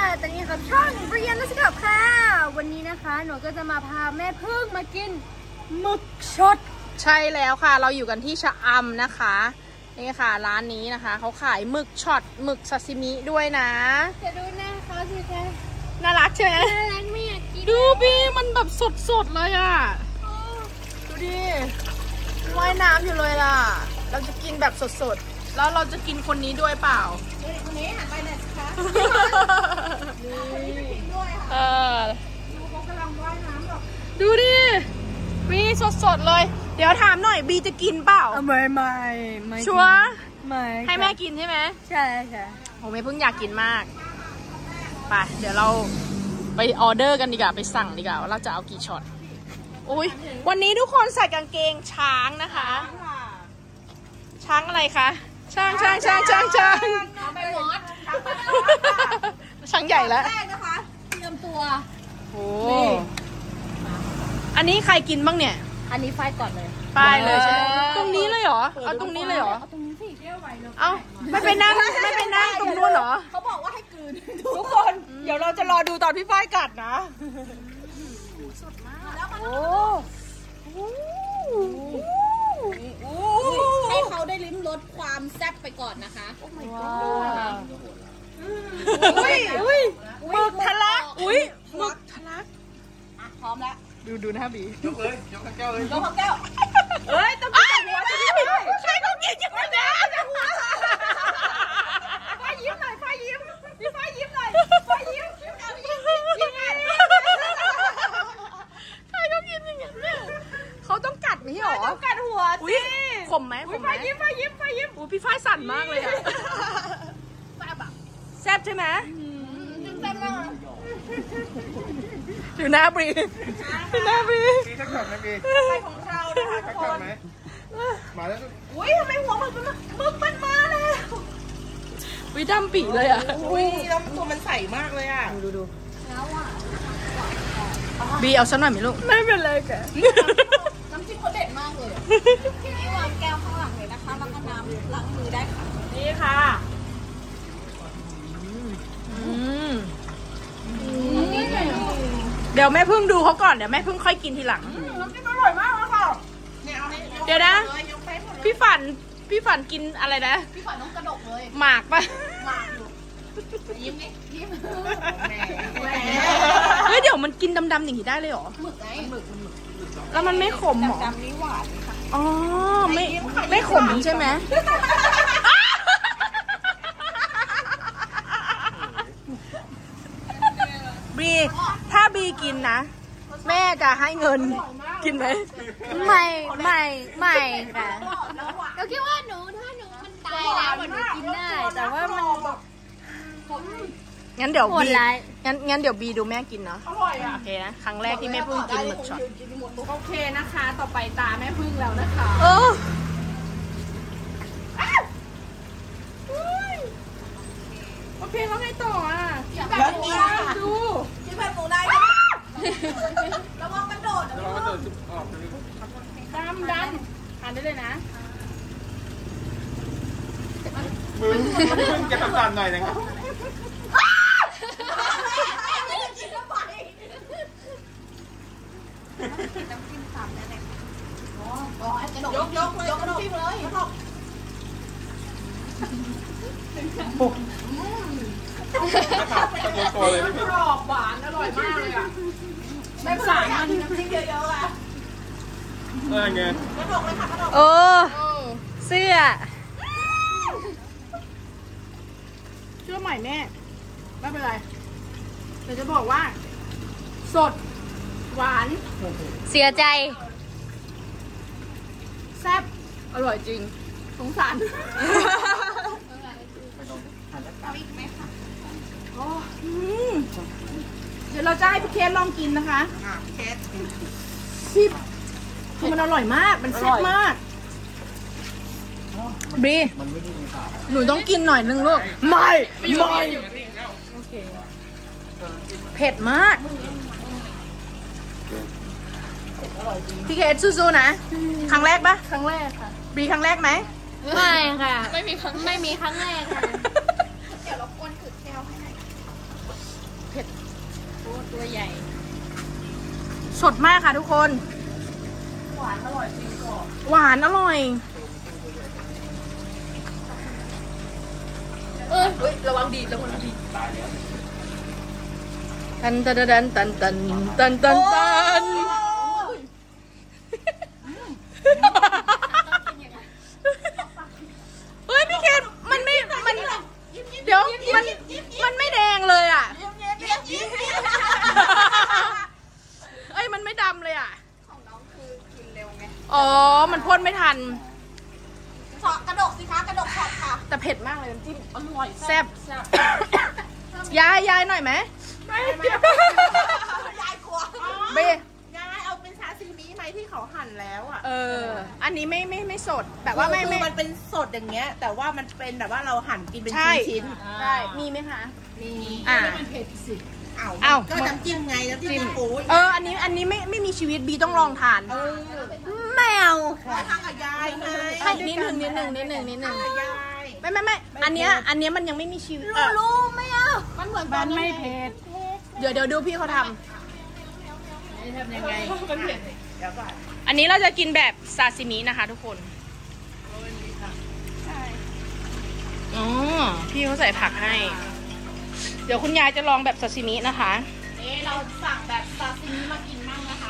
ตอนนี้ครับช่องเรียนนักศึกษาค่ะวันนี้นะคะหนูก็จะมาพาแม่พึ่งมากินหมึกช็อตใช่แล้วค่ะเราอยู่กันที่ชะอำนะคะนี่ค่ะร้านนี้นะคะเขาขายหมึกช็อตหมึกซาซิมิด้วยนะจะดูหน้าเขาสิคะน่ารักใช่ไหมน่ารักไม่อยากกินดูพี่มันแบบสดเลยอ่ะดูดิว่ายน้ำอยู่เลยล่ะเราจะกินแบบสดแล้วเราจะกินคนนี้ด้วยเปล่าคนนี้หันไปหน่อยคะดูเขากำลังว่ายน้ำหรอดูดิมีสดเลยเดี๋ยวถามหน่อยบีจะกินเปล่าไม่ชัวร์ไม่ให้แม่กินใช่ไหมใช่ค่ะผมไม่เพิ่งอยากกินมากไปเดี๋ยวเราไปออเดอร์กันดีกว่าไปสั่งดีกว่าว่าเราจะเอากี่ช็อตอุ้ยวันนี้ทุกคนใส่กางเกงช้างนะคะช้างอะไรคะช้างไปหมดช้างใหญ่แล้วแรกนะคะเตรียมตัวโอ้อันนี้ใครกินบ้างเนี่ยอันนี้ฝ้ายก่อนเลยฝ้ายเลยใช่ไหมตรงนี้เลยเหรอเอาตรงนี้เลยเหรอเอาตรงนี้สิเอาไม่ไปนั่งตรงนู้นเหรอเขาบอกว่าให้กลืนทุกคนเดี๋ยวเราจะรอดูตอนพี่ฝ้ายกัดนะสดมากแล้วมันให้เขาได้ลิ้มรสความแซ่บไปก่อนนะคะโอ้ my god อุ้ยหมึกทะลักหมึกทะลักพร้อมแล้วดูนะบียกเลยยกข้าวแก้วเลยยกข้าวแก้วเอ้ยต้องกินหัวจะได้ใครต้องกินอย่างนี้นะฝ้ายยิ้มหน่อยฝ้ายยิ้มพี่ฝ้ายยิ้มหน่อยฝ้ายยิ้มใครต้องกินอย่างนี้เนี่ยเขาต้องกัดไหมหรอต้องกัดหัวสิขมไหมฝ้ายยิ้มอุ้ยพี่ฝ้ายสั่นมากเลยอะแซ่บใช่ไหมแซ่บมากดูหน้าบีมีสักช็อตไหมบีอะไรของเรานะคะทุกคนมาแล้วอุ้ยทำไมหัวมันมาแล้ววิดำปีเลยอ่ะอุ้ยแล้วตัวมันใสมากเลยอ่ะดูแล้วอ่ะบีเอาฉันหน่อยไหมลูกไม่เป็นไรแกน้ำจิ้มเขาเด็ดมากเลยนี่วางแก้วข้างหลังเลยนะคะแล้วก็น้ำล้างมือได้ค่ะนี่ค่ะเดี๋ยวแม่พึ่งดูเขาก่อนเดี๋ยวแม่พึ่งค่อยกินทีหลังน้ำจิ้มอร่อยมากเลยค่ะเดี๋ยวนะพี่ฝันกินอะไรนะพี่ฝันต้องกระดกเลยหมากปะหมากอยู่ยิ้มนี่ยิ้มเฮ้ยเดี๋ยวมันกินดำๆอย่างนี้ได้เลยเหรอหมึกไงหมึกแล้วมันไม่ขมหรอดำนี่หวานค่ะอ๋อไม่ขมใช่ไหมบีถ้าบีกินนะแม่จะให้เงินกินไหมไม่ค่ะเราคิดว่าถ้าหนูมันตายแล้วมันกินได้แต่ว่ามันงั้นเดี๋ยวบีงั้นเดี๋ยวบีดูแม่กินเนาะอร่อยอ่ะโอเคนะครั้งแรกที่แม่พึ่งกินหมึกช็อตโอเคนะคะต่อไปตาแม่พึ่งแล้วนะคะโอเคแล้วไงต่ออ่ะดูกินแบบหมูได้ระวังมันโดดออกดำทานได้เลยนะมือแกทำตามหน่อยนะครับน้ำจิ้ม3ได้เลยยกน้ำจิ้มเลยตัวเลยพี่กรอบหวานอร่อยมากเลยอ่ะไม่สายมันน้ำจิ้มเยอะๆอ่ะไงเสื้อใหม่แม่ไม่เป็นไรแต่จะบอกว่าสดหวานเสียใจแซ่บอร่อยจริงสงสารเอาอีกไหมคะเดี๋ยวเราจะให้พี่เคสลองกินนะคะเคสคือมันอร่อยมากมันแซ่บมากบีหนูต้องกินหน่อยนึงลูกไม่เผ็ดมากพี่เคสสู้ๆนะครั้งแรกปะครั้งแรกค่ะบีครั้งแรกไหมไม่ค่ะไม่มีครั้งแรกค่ะเดี๋ยวรบกวนถือแก้วให้หน่อยเผ็ดโอ้ตัวใหญ่สดมากค่ะทุกคนหวานอร่อยจริงก่อนหวานอร่อยเฮ้ยระวังดีดระวังดีดตันตันตันตันตันตันตันตันเฮ้ยพี่เคนมันไม่มันเดี๋ยวมันไม่แดงเลยอ่ะเอ้ยมันไม่ดำเลยอ่ะของน้องคือกินเร็วไงอ๋อมันพ่นไม่ทันกระดกสิคะกระดกช็อตค่ะแต่เผ็ดมากเลยน้ำจิ้มอร่อยแซ่บยายหน่อยไหมยายกลัวเบยายเอาเป็นซาซิมิไหมที่เขาหั่นแล้วอ่ะอันนี้ไม่สดแบบว่าไม่มันเป็นสดอย่างเงี้ยแต่ว่ามันเป็นแบบว่าเราหั่นกินเป็นใช่ชิ้นใช่มีไหมคะมีอ่าเอ้าก็น้ำจิ้มไงน้ำจิ้มปูอันนี้ไม่มีชีวิตบีต้องลองทานแมวทางกับยายไงให้นิดนึงยายไม่อันเนี้ยมันยังไม่มีชีวิตรู้ไม่เอามันเหมือนตอนไม่เผ็ดเดี๋ยวดูพี่เขาททำยังไงมันเผ็ดเดี๋ยวก่อนำอันนี้เราจะกินแบบซาซิมินะคะทุกคนอ๋อพี่เขาใส่ผักให้ เดี๋ยวคุณยายจะลองแบบซาซิมินะคะเราสั่งแบบซาซิมิมากินมั่งนะคะ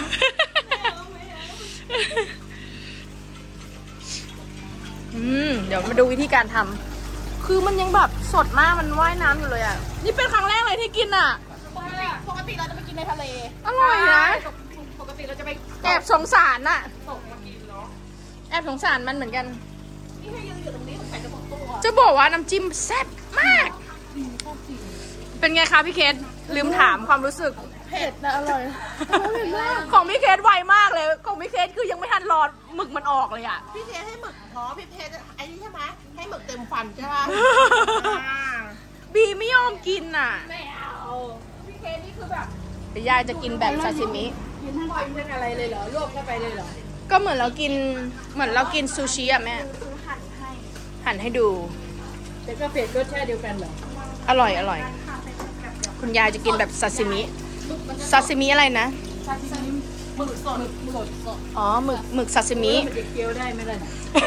เดี๋ยวมาดูวิธีการทำคือมันยังแบบสดมากมันว่ายน้ำอยู่เลยอ่ะนี่เป็นครั้งแรกเลยที่กินอ่ะปกติเราจะไปกินในทะเลอร่อยนะปกติเราจะไปแอบสงสารน่ะตกมากินเนาะแอบสงสารมันเหมือนกันนี่ให้ยืนอยู่ตรงนี้สงสัยจะหมดตัวจะบอกว่าน้ำจิ้มแซ่บมาก เป็นไงคะพี่เคสลืมถามความรู้สึกเผ็ดนะอร่อยของพี่เคสไวมากเลย ของพี่เคสคือยังไม่ทันรอหมึกมันออกเลยอ่ะพี่เพชรให้หมึกพี่เพชรไอ้นี่ใช่ไหมให้หมึกเต็มฟันใช่ไหมบีไม่ยอมกินอ่ะไม่เอาพี่เพชรนี่คือแบบเดี๋ยวยายจะกินแบบซาซิมิกินทั้งปล่อยทั้งอะไรเลยเหรอรวบเข้าไปเลยเหรอก็เหมือนเรากินซูชิอ่ะแม่ หั่นให้ดูแต่ก็เผ็ดรสชาติเดียวกันเหรออร่อย คุณยายจะกินแบบซาซิมิ ซาซิมิอะไรนะหมึกสดอ๋อหมึกซาซิมิมันจะเคี้ยวได้ไหมล่ะ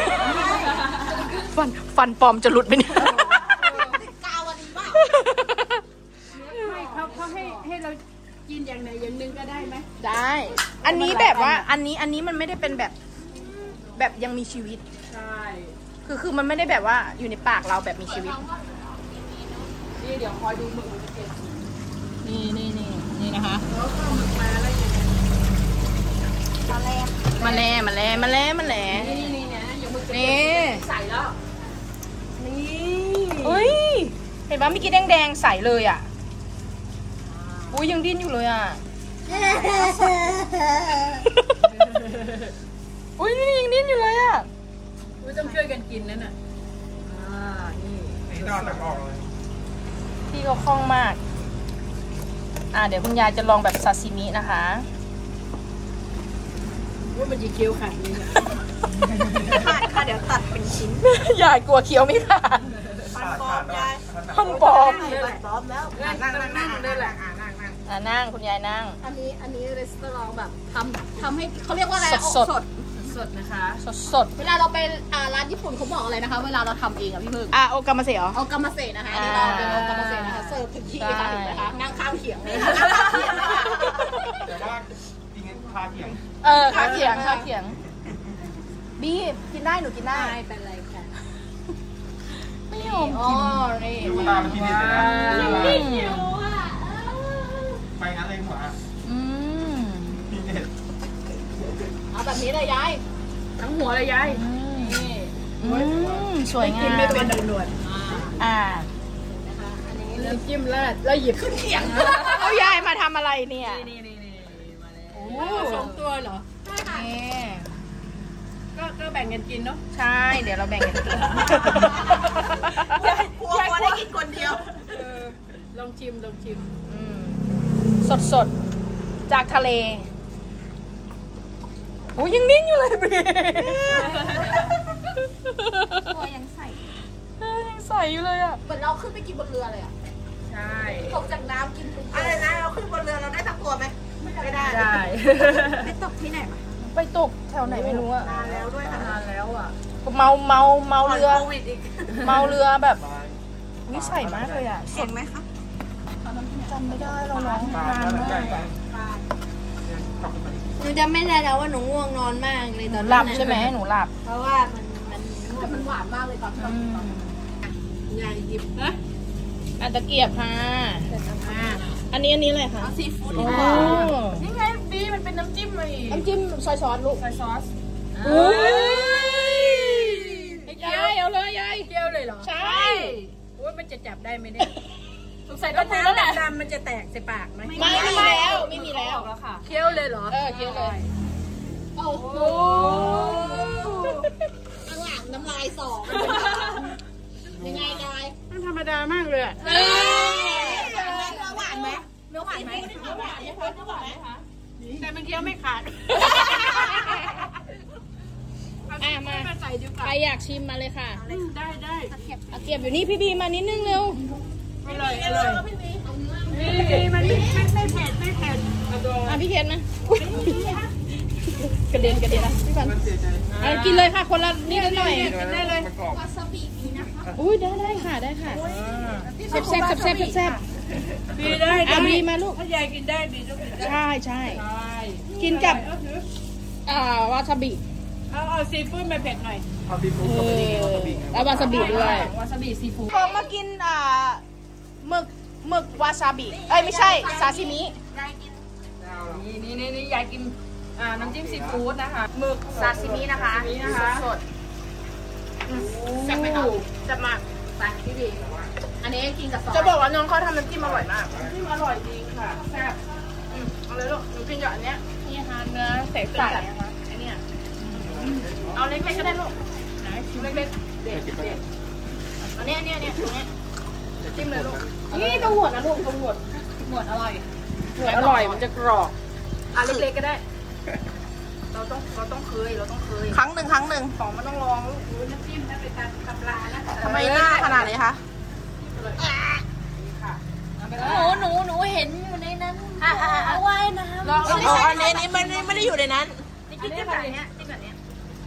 ฟันปลอมจะหลุดไปเนี่ยกาวดีป่ะไม่เขาให้เรากินอย่างไหนอย่างหนึ่งก็ได้ไหมได้ อันนี้แบบว่าอันนี้มันไม่ได้เป็นแบบยังมีชีวิตใช่คือมันไม่ได้แบบว่าอยู่ในปากเราแบบมีชีวิตนี่เดี๋ยวคอยดูหมึกมันจะเผ็ดนี่นะคะแล้วก็หมึกมาแล้วยังไงมาแลนี่นะอย่างหมึกจะนี่ใส่แล้วนี่เฮ้ย เห็นปะเมื่อกี้แดงๆใสเลยอ่ะ อุ้ยยังดิ้นอยู่เลยอ่ะ อุ้ยนี่ยังดิ้นอยู่เลยอ่ะไม่ต้องช่วยกันกินนั่นน่ะนี่นี่นอนแต่ออกเลยพี่เขาคล่องมาก เดี๋ยวคุณยายจะลองแบบซาซิมินะคะว่ามันจะเคี้ยวขาดนี่นะขาดค่ะเดี๋ยวตัดเป็นชิ้นยายกลัวเคี้ยวไม่ขาดฟันปลอมยายฟันปลอมฟันปลอมแล้วนั่งได้แหละนั่งนั่งคุณยายนั่งอันนี้รีสตอรองแบบทำให้เขาเรียกว่าอะไรสดสดนะคะสดเวลาเราไปร้านญี่ปุ่นเขาบอกอะไรนะคะ เวลาเราทำเองอะพี่มึกโอกามาเสียเหรอเอากามาเซนะคะอันนี้เราเป็นโอกามาเซนะคะเสิร์ฟถึงที่ค่ะใช่เห็นไหมคะนั่งข้างเขียงเลยแต่ว่าจริงๆคาเถียงข้าเขียง บี้กินได้หนูกินได้ไม่เป็นไรค่ะไม่ยอมอ๋อนี่ดูตามันทีเด็ดเลยนะไม่หิวอ่ะไปงั้นเลยหัวอืมทีเด็ดเอาแบบนี้เลยยายทั้งหัวเลยยายสวยงามกินไม่เป็นหนวดนะคะอันนี้น้ำจิ้มราดแล้วหยิบขึ้นเขียงเอายายมาทำอะไรเนี่ยนี่มาแล้วโอ้สองตัวเหรอนี่ก็แบ่งกันกินเนาะใช่ เดี๋ยวเราแบ่งกันกินกลัวได้กินคนเดียวลองชิมสดจากทะเลโอ้ยังนิ่งอยู่เลยบีตัวยังใส่ยังใสอยู่เลยอ่ะเหมือนเราขึ้นไปกินบนเรือเลยอ่ะใช่ตกจากน้ำกินไปตกที่ไหนมาไปตกแถวไหนไม่รู้อะนานแล้วด้วยนานแล้วอ่ะเมาเรือโควิดอีกเมาเรือแบบวิสัยมากเลยอะเห็นไหมคะจำไม่ได้เราร้องปลานานแล้วมาใกล้กไปขับไปหนูจะไม่ได้แล้วว่าหนูง่วงนอนมากเลยตอนหลันั้บนใช่ไหมหนูหลับเพราะว่ามันแต่มันหวานมากเลยตอนทำยายหยิบนะอันตะเกียบค่ะอันนี้อะไรคะซีฟู้ดโอ้นี่ไงบีมันเป็นน้ำจิ้มเลยน้ำจิ้มซอยซอสลูกใส่ซอสโอ้ยยายเอาเลยยายเกี๊ยวเลยเหรอใช่โอ้ยมันจะจับได้ไหมเนี่ยสงสัยต้องน้ำดำมันจะแตกใส่ปากไหมไม่มีแล้วไม่มีแล้วแล้วค่ะเคี้ยวเลยเหรอเคี้ยวเลยโอ้โหข้างหลังน้ำลายสองยังไงกายมันธรรมดามากเลยอะเนื้อหวานไหมเนื้อหวานไหมแต่มันเคี้ยวไม่ขาดมาใส่ดีกใคว่ารอยากชิมมาเลยค่ะได้ตะเกียบอยู่นี่พี่บีมานิดนึงเร็วอร่อยนี่มันไม่เผ็ดไม่เผ็ดอ่ะพี่เคนนะกระเด็นนะพี่ฟันมันเสียใจกินเลยค่ะคนละนิดหน่อยได้เลยมันกรอบอุ้ยได้ค่ะได้ค่ะแซ่บบีได้อ่ะบีมาลูกถ้ายายกินได้บีต้องกินได้ใช่กินกับวาซาบิเอาซีฟู้ดมาเผ็ดหน่อยเอาซีฟู้ดกับนี่วาซาบิแล้ววาซาบิด้วยวาซาบิซีฟู้ดผมมากินหมึกวาซาบิเอ้ยไม่ใช่ซาซิมินี่ยายกินน้ำจิ้มซีฟู้ดนะคะหมึกซาซิมินะคะสดแซ่บไหมคะแซ่บมากไปพี่บีอันนี้กินกับซอสจะบอกว่าน้องเขาทำน้ำจิ้มอร่อยมากจิ้มอร่อยจริงค่ะแซ่บเอาเลยลูกหนูกินกับอันเนี้ยนี่ค่ะเนื้อใส่ใส่ไอ้เนี่ยเอาเล็กๆก็ได้ลูกเล็กๆอันนี้ตรงนี้จิ้มเลยลูกนี่ตรงหัวนะลูกตรงหัวหมวดอร่อยหัวอร่อยมันจะกรอบอ่ะเล็กๆก็ได้ เราต้องเคยครั้งหนึ่งของมันต้องลองลูกน้ำจิ้มนะเป็นตำรานะทำไมหน้าขนาดนี้คะหนูเห็นอยู่ในนั้นเอาไว้นะลองอันนี้ไม่ได้อยู่ในนั้นนี่กินกับเนี้ยกินกับเนี้ย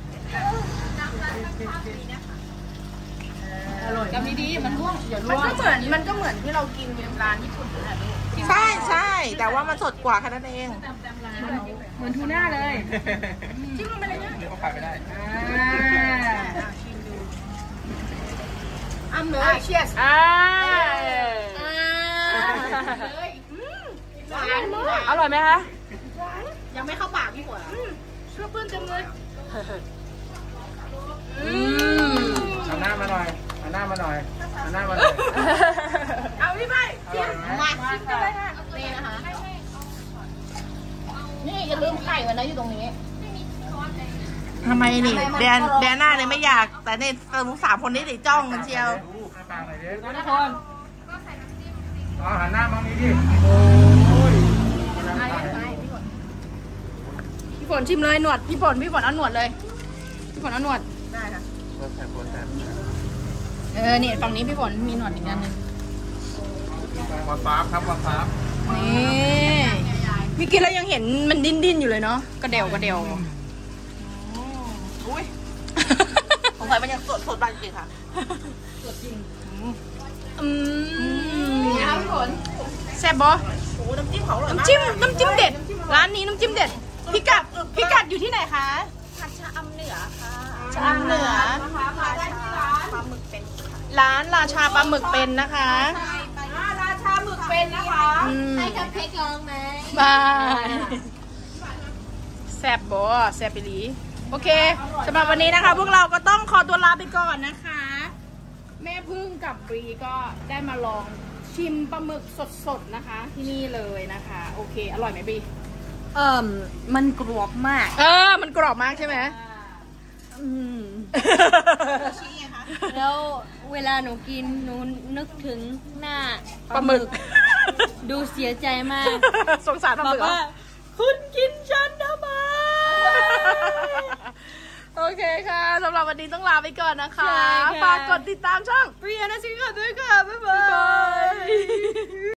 จำดีๆมันร่วงอย่ามันร่วงก็เหมือนที่เรากินร้านญี่ปุ่นนั่นแหละลูกใช่แต่ว่ามันสดกว่าแค่นั้นเองเหมือนทูน่าเลยจิ้มลงไปเลยนะเดี๋ยวก็ขายไม่ได้อ้ำเลยเชียร์อร่อยไหมคะยังไม่เข้าปากพี่หัวช่วยเพื่อนจังเลยเอาหน้ามาหน่อยเอาพี่ไปอร่อยไหมมาชิมกันเลยค่ะนี่นะคะนี่อย่าลืมไข่ไว้นะอยู่ตรงนี้ทำไมนี่แดนหน้าเนี่ยไม่อยาก แต่เนี่ยลูกสามคนนี้ติจ้องกันเชียวดูหน้าตาหน่อยดิทุกคนอ๋อหันหน้ามองนี้ดิโอ้ยพี่ฝนชิมเลยหนวดพี่ฝนเอาหนวดเลยพี่ฝนเอาหนวดปวดแสบนี่ฝั่งนี้พี่ฝนมีหนวดอีกอันนึงวาซาบครับวาซาบนี่พี่กินแล้วยังเห็นมันดิ้นอยู่เลยเนาะกระเดวอุ้ยสงสัยมันยังสดบางจริงค่ะนี่ครับพี่ฝนแซ่บบ่โอ้น้ำจิ้มเขาอร่อยมากน้ำจิ้มเด็ดร้านนี้น้ำจิ้มเด็ดพิกัดอยู่ที่ไหนคะชะอำเหนือค่ะชะอำเหนือร้านราชาปลาหมึกเป็นนะคะราชาหมึกเป็นนะคะให้กับเพกลองไหมบายแซ่บบ่แซ่บไปหลีโอเคสำหรับวันนี้นะคะ พวกเราก็ต้องขอตัวลาไปก่อนนะคะ แม่พึ่งกับบรีก็ได้มาลองชิมปลาหมึกสดๆนะคะ ที่นี่เลยนะคะ โอเคอร่อยไหมบรีมันกรอบมากมันกรอบมากใช่ไหมแล้วเวลาหนูกินหนูนึกถึงหน้าปลาหมึกดูเสียใจมากสงสารปลาหมึกเหรอคุณกินฉันทำไมโอเคค่ะสำหรับวันนี้ต้องลาไปก่อนนะคะใช่ค่ะฝากกดติดตามช่องเรียนนะสิค่ะด้วยค่ะ บ๊ายบายบ๊ายบาย